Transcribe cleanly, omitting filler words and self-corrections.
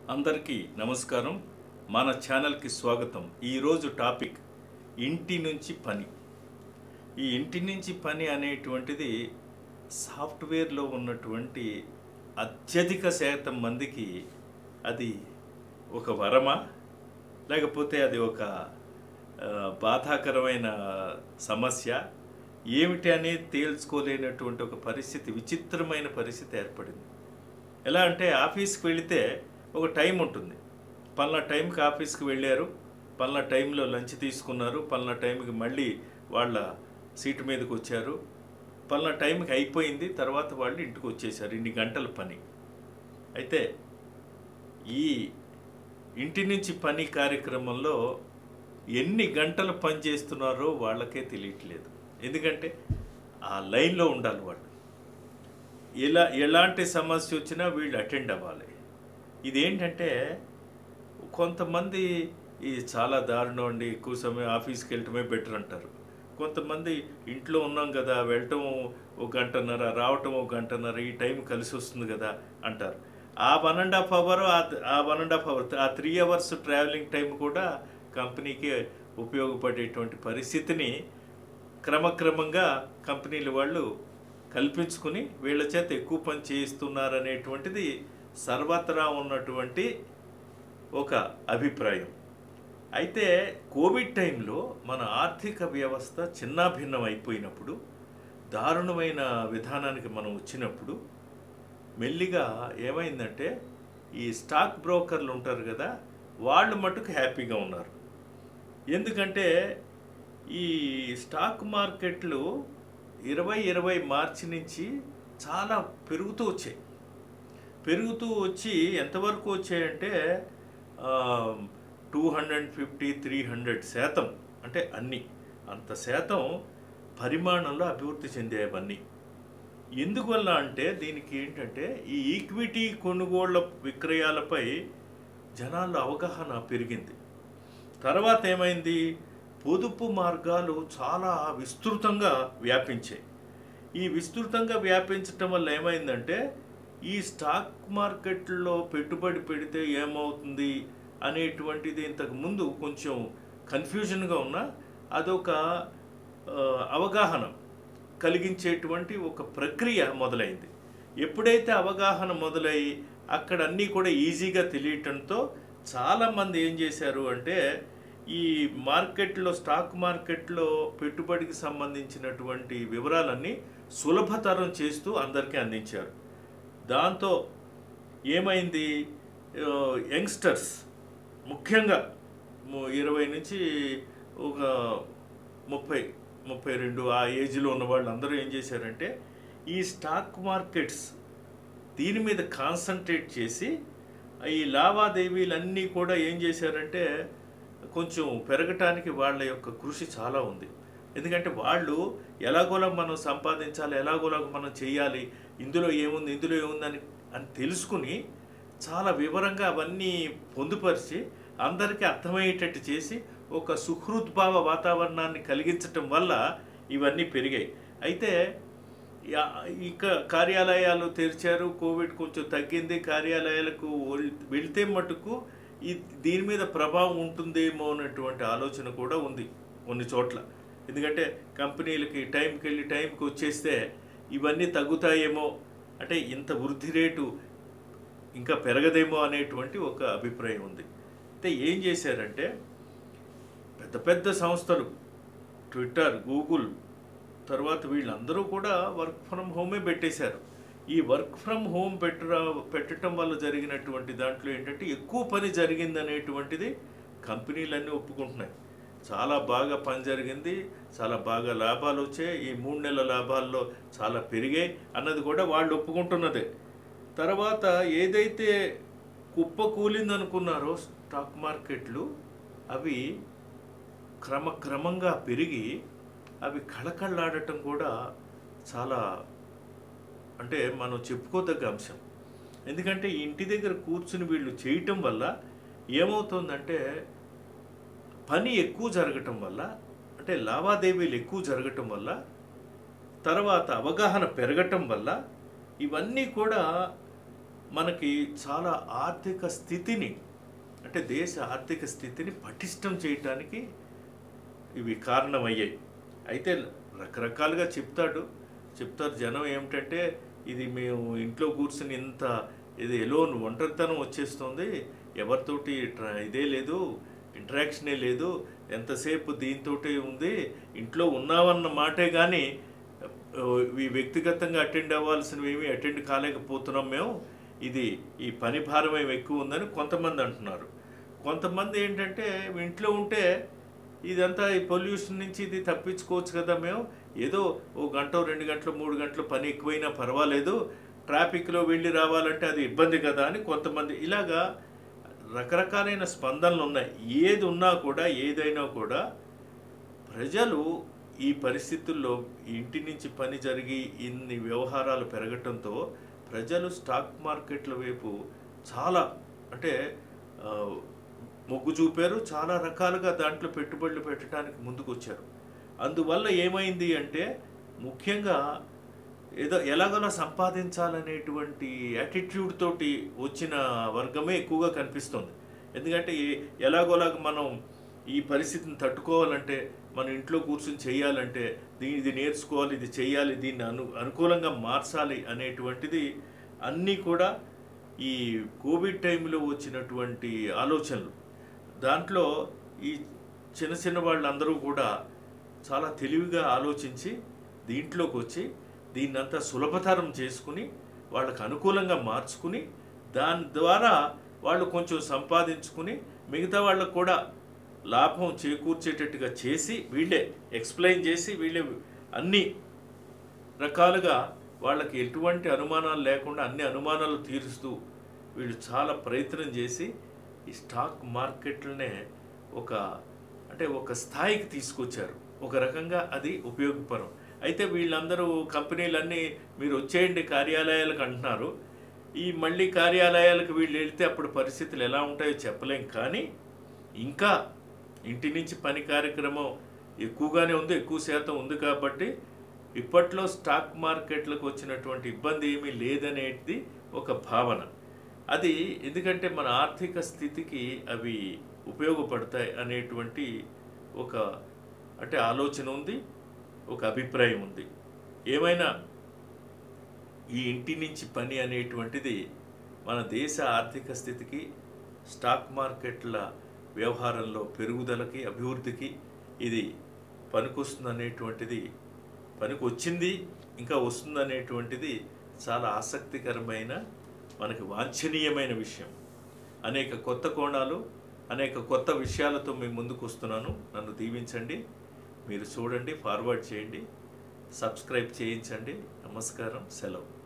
అందరికీ నమస్కారం. మన ఛానల్కి స్వాగతం. ఈరోజు టాపిక్ ఇంటి నుంచి పని. ఈ ఇంటి నుంచి పని అనేటువంటిది సాఫ్ట్వేర్లో ఉన్నటువంటి అత్యధిక శాతం మందికి అది ఒక వరమా, లేకపోతే అది ఒక బాధాకరమైన సమస్య ఏమిటి అనేది తేల్చుకోలేనటువంటి ఒక పరిస్థితి, విచిత్రమైన పరిస్థితి ఏర్పడింది. ఎలా అంటే ఆఫీస్కి వెళితే ఒక టైం ఉంటుంది. పలానా టైంకి ఆఫీస్కి వెళ్ళారు, పలానా టైంలో లంచ్ తీసుకున్నారు, పలానా టైంకి మళ్ళీ వాళ్ళ సీటు మీదకి వచ్చారు, పలానా టైంకి అయిపోయింది, తర్వాత వాళ్ళు ఇంటికి వచ్చేసారు. ఇన్ని గంటల పని. అయితే ఈ ఇంటి నుంచి పని కార్యక్రమంలో ఎన్ని గంటలు పని చేస్తున్నారో వాళ్ళకే తెలియట్లేదు. ఎందుకంటే ఆ లైన్లో ఉండాలి వాళ్ళు. ఎలాంటి సమస్య వచ్చినా వీళ్ళు అటెండ్ అవ్వాలి. ఇదేంటంటే కొంతమంది ఈ చాలా దారుణం అండి, ఎక్కువ సమయం ఆఫీస్కి వెళ్ళటమే బెటర్ అంటారు. కొంతమంది ఇంట్లో ఉన్నాం కదా, వెళ్ళటం ఒక గంటన్నర, రావటం ఒక గంటన్నర, ఈ టైం కలిసి వస్తుంది కదా అంటారు. ఆ 1.5 అవర్, ఆ 1.5 అవర్, ఆ 3 అవర్స్ ట్రావెలింగ్ టైం కూడా కంపెనీకి ఉపయోగపడేటువంటి పరిస్థితిని క్రమక్రమంగా కంపెనీలు వాళ్ళు కల్పించుకుని వీళ్ళ చేత ఎక్కువ పని చేయిస్తున్నారనేటువంటిది సర్వత్రా ఉన్నటువంటి ఒక అభిప్రాయం. అయితే కోవిడ్ టైంలో మన ఆర్థిక వ్యవస్థ చిన్నాభిన్నం అయిపోయినప్పుడు, దారుణమైన విధానానికి మనం వచ్చినప్పుడు మెల్లిగా ఏమైందంటే ఈ స్టాక్ బ్రోకర్లు ఉంటారు కదా, వాళ్ళు మటుకు హ్యాపీగా ఉన్నారు. ఎందుకంటే ఈ స్టాక్ మార్కెట్లు 2020 మార్చి నుంచి చాలా పెరుగుతూ వచ్చి ఎంతవరకు వచ్చాయంటే 250-300% అంటే అంత శాతం పరిమాణంలో అభివృద్ధి చెందేవన్నీ. ఎందువల్ల అంటే దీనికి ఏంటంటే ఈ ఈక్విటీ కొనుగోళ్ల విక్రయాలపై జనాల్లో అవగాహన పెరిగింది. తర్వాత ఏమైంది, పొదుపు మార్గాలు చాలా విస్తృతంగా వ్యాపించాయి. ఈ విస్తృతంగా వ్యాపించటం వల్ల ఏమైందంటే ఈ స్టాక్ మార్కెట్లో పెట్టుబడి పెడితే ఏమవుతుంది అనేటువంటిది ఇంతకుముందు కొంచెం కన్ఫ్యూజన్గా ఉన్న అదొక అవగాహన కలిగించేటువంటి ఒక ప్రక్రియ మొదలైంది. ఎప్పుడైతే అవగాహన మొదలయ్యి అక్కడ అన్నీ కూడా ఈజీగా తెలియటంతో చాలామంది ఏం చేశారు అంటే ఈ మార్కెట్లో, స్టాక్ మార్కెట్లో పెట్టుబడికి సంబంధించినటువంటి వివరాలన్నీ సులభతరం చేస్తూ అందరికీ అందించారు. దాంతో ఏమైంది, యంగ్స్టర్స్ ముఖ్యంగా 20 నుంచి ఒక 30-32 ఆ ఏజ్లో ఉన్న వాళ్ళు అందరూ ఏం చేశారంటే ఈ స్టాక్ మార్కెట్స్ దీని మీద కాన్సన్ట్రేట్ చేసి ఈ లావాదేవీలన్నీ కూడా ఏం చేశారంటే కొంచెం పెరగటానికి వాళ్ళ యొక్క కృషి చాలా ఉంది. ఎందుకంటే వాళ్ళు ఎలాగోలా మనం సంపాదించాలి, ఎలాగోలా మనం చేయాలి, ఇందులో ఏముంది అని తెలుసుకుని చాలా వివరంగా అవన్నీ పొందుపరిచి అందరికీ అర్థమయ్యేటట్టు చేసి ఒక సుహృద్భావ వాతావరణాన్ని కలిగించటం వల్ల ఇవన్నీ పెరిగాయి. అయితే ఇక కార్యాలయాలు తెరిచారు, కోవిడ్ కొంచెం తగ్గింది, కార్యాలయాలకు వెళ్తే మటుకు దీని మీద ప్రభావం ఉంటుందేమో అన్నటువంటి ఆలోచన కూడా ఉంది కొన్ని చోట్ల. ఎందుకంటే కంపెనీలకి టైంకి వెళ్ళి టైంకి వచ్చేస్తే ఇవన్నీ తగ్గుతాయేమో, అంటే ఇంత వృద్ధి రేటు ఇంకా పెరగదేమో అనేటువంటి ఒక అభిప్రాయం ఉంది. అయితే ఏం చేశారంటే పెద్ద పెద్ద సంస్థలు, ట్విట్టర్, గూగుల్, తర్వాత వీళ్ళందరూ కూడా వర్క్ ఫ్రమ్ హోమే పెట్టేశారు. ఈ వర్క్ ఫ్రమ్ హోమ్ పెట్టడం వల్ల జరిగినటువంటి దాంట్లో ఏంటంటే ఎక్కువ పని జరిగిందనేటువంటిది కంపెనీలన్నీ ఒప్పుకుంటున్నాయి. చాలా బాగా పని జరిగింది, చాలా బాగా లాభాలు వచ్చాయి, ఈ 3 నెలల లాభాల్లో చాలా పెరిగాయి అన్నది కూడా వాళ్ళు ఒప్పుకుంటున్నదే. తర్వాత ఏదైతే కుప్పకూలిందనుకున్నారో స్టాక్ మార్కెట్లు, అవి క్రమక్రమంగా పెరిగి అవి కళకళలాడటం కూడా చాలా అంటే మనం చెప్పుకోదగ్గ అంశం. ఎందుకంటే ఇంటి దగ్గర కూర్చుని వీళ్ళు చేయటం వల్ల ఏమవుతుందంటే పని ఎక్కువ జరగటం వల్ల, అంటే లావాదేవీలు ఎక్కువ జరగటం వల్ల, తర్వాత అవగాహన పెరగటం వల్ల ఇవన్నీ కూడా మనకి చాలా ఆర్థిక స్థితిని, అంటే దేశ ఆర్థిక స్థితిని పటిష్టం చేయటానికి ఇవి కారణమయ్యాయి. అయితే రకరకాలుగా చెప్తారు జనం ఏమిటంటే, ఇది మేము ఇంట్లో కూర్చుని ఇంత ఇది ఎలోన్ ఒంటరితనం వచ్చేస్తుంది, ఎవరితోటి ఇదే లేదు, ఇంటరాక్షనే లేదు, ఎంతసేపు దీంతోటే ఉంది, ఇంట్లో ఉన్నామన్న మాటే కానీ ఈ వ్యక్తిగతంగా అటెండ్ అవ్వాల్సినవి ఏమీ అటెండ్ కాలేకపోతున్నాం మేము, ఈ పని భారం ఏమి ఎక్కువ ఉందని కొంతమంది అంటున్నారు. కొంతమంది ఏంటంటే ఇంట్లో ఉంటే ఇదంతా ఈ పొల్యూషన్ నుంచి ఇది తప్పించుకోవచ్చు కదా, మేము ఏదో ఓ గంట 2 గంటలు 3 గంటలు పని ఎక్కువైనా పర్వాలేదు, ట్రాఫిక్లో వెళ్ళి రావాలంటే అది ఇబ్బంది కదా అని కొంతమంది, ఇలాగా రకరకాలైన స్పందనలు ఉన్నాయి. ఏది ఉన్నా కూడా, ఏదైనా కూడా ప్రజలు ఈ పరిస్థితుల్లో ఇంటి నుంచి పని జరిగి ఇన్ని వ్యవహారాలు పెరగటంతో ప్రజలు స్టాక్ మార్కెట్ల వైపు చాలా అంటే మొగ్గు చూపారు, చాలా రకాలుగా దాంట్లో పెట్టుబడులు పెట్టడానికి ముందుకు వచ్చారు. అందువల్ల ఏమైంది అంటే ముఖ్యంగా ఏదో ఎలాగోలా సంపాదించాలనేటువంటి యాటిట్యూడ్ తోటి వచ్చిన వర్గమే ఎక్కువగా కనిపిస్తుంది. ఎందుకంటే ఎలాగోలాగా మనం ఈ పరిస్థితిని తట్టుకోవాలంటే, మన ఇంట్లో కూర్చొని చేయాలంటే, ఇది నేర్చుకోవాలి, ఇది చేయాలి, దీన్ని అనుకూలంగా మార్చాలి అనేటువంటిది అన్నీ కూడా ఈ కోవిడ్ టైంలో వచ్చినటువంటి ఆలోచనలు. దాంట్లో ఈ చిన్న వాళ్ళందరూ కూడా చాలా తెలివిగా ఆలోచించి దీంట్లోకి వచ్చి దీన్నంతా సులభతరం చేసుకుని వాళ్ళకు అనుకూలంగా మార్చుకుని దాని ద్వారా వాళ్ళు కొంచెం సంపాదించుకుని మిగతా వాళ్ళకు కూడా లాభం చేకూర్చేటట్టుగా చేసి వీళ్ళే ఎక్స్ప్లెయిన్ చేసి వీళ్ళే అన్ని రకాలుగా వాళ్ళకి ఎటువంటి అనుమానాలు లేకుండా అన్ని అనుమానాలు తీరుస్తూ వీళ్ళు చాలా ప్రయత్నం చేసి ఈ స్టాక్ మార్కెట్లనే ఒక స్థాయికి తీసుకొచ్చారు. ఒక రకంగా అది ఉపయోగపరం. అయితే వీళ్ళందరూ కంపెనీలన్నీ మీరు వచ్చేయండి కార్యాలయాలకు అంటున్నారు. మళ్ళీ కార్యాలయాలకు వీళ్ళు వెళ్తే అప్పుడు పరిస్థితులు ఎలా ఉంటాయో చెప్పలేం. కానీ ఇంకా ఇంటి నుంచి పని కార్యక్రమం ఎక్కువగానే ఉంది, ఎక్కువ శాతం ఉంది. కాబట్టి ఇప్పట్లో స్టాక్ మార్కెట్లకు వచ్చినటువంటి ఇబ్బంది ఏమీ లేదనేది ఒక భావన. అది ఎందుకంటే మన ఆర్థిక స్థితికి అవి ఉపయోగపడతాయి అనేటువంటి ఆలోచన ఉంది, ఒక అభిప్రాయం ఉంది. ఏమైనా ఈ ఇంటి నుంచి పని అనేటువంటిది మన దేశ ఆర్థిక స్థితికి, స్టాక్ మార్కెట్ల వ్యవహారంలో పెరుగుదలకి, అభివృద్ధికి ఇది పనికొస్తుందనేటువంటిది, పనికొచ్చింది, ఇంకా వస్తుందనేటువంటిది చాలా ఆసక్తికరమైన, మనకి వాంఛనీయమైన విషయం. అనేక కొత్త కోణాలు, అనేక కొత్త విషయాలతో మీ ముందుకు వస్తున్నాను. నన్ను దీవించండి, మీరు చూడండి, ఫార్వర్డ్ చేయండి, సబ్స్క్రైబ్ చేయించండి. నమస్కారం, సెలవు.